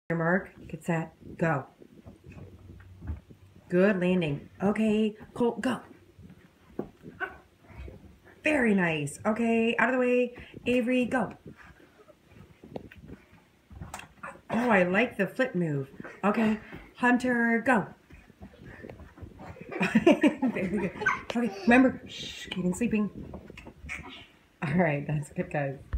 Mark, get set, go. Good landing. Okay, Colt, go. Very nice. Okay, out of the way. Avery, go. Oh, I like the flip move. Okay, Hunter, go. Very good. Okay, remember, shh, keeping sleeping. All right, that's good, guys.